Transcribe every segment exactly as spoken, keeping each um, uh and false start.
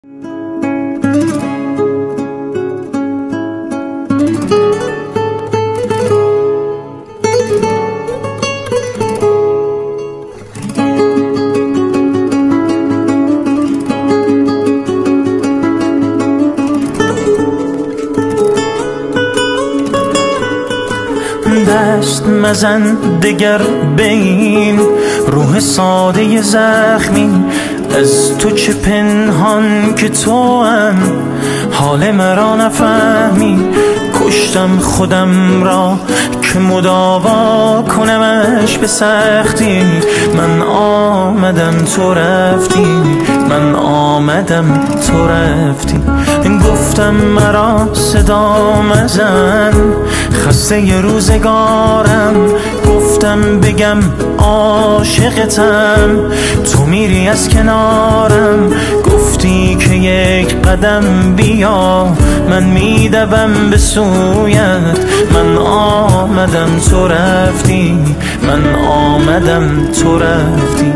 دست مزن دگر به این روح ساده زخمی، از تو چه پنهان که تو هم حال مرا نفهمی. کشتم خودم را که مداوا کنمش به سختی. من آمدم تو رفتی، من آمدم تو رفتی. گفتم مرا صدا مزن، خسته ی روزگارم. گفتم بگم عاشقتم، تو میری از کنارم. گفتی که یک قدم بیا، من میدوم به سویت. من آمدم تو رفتی، من آمدم تو رفتی.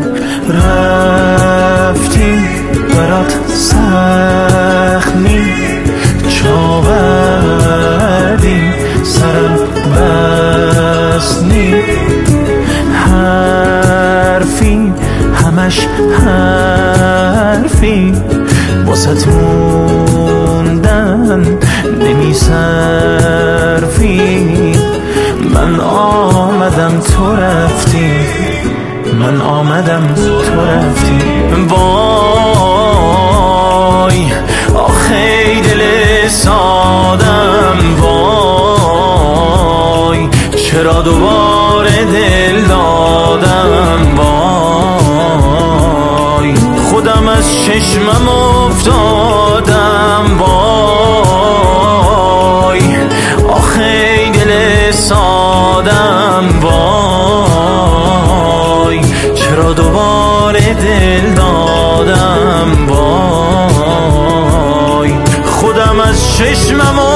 رفتی برات سخمی، چاودی سرم بسنی. حرفی همش حرفی، واسط موندن نمی صرفی. من آمدم تو رفتی، من آمدم تو رفتی. وای آخی دل سادم، وای چرا دوباره دل دادم. وای خودم از چشمم افتادم. وای آخی دل سادم، وای چرا دوباره دل دادم. وای خودم از چشمم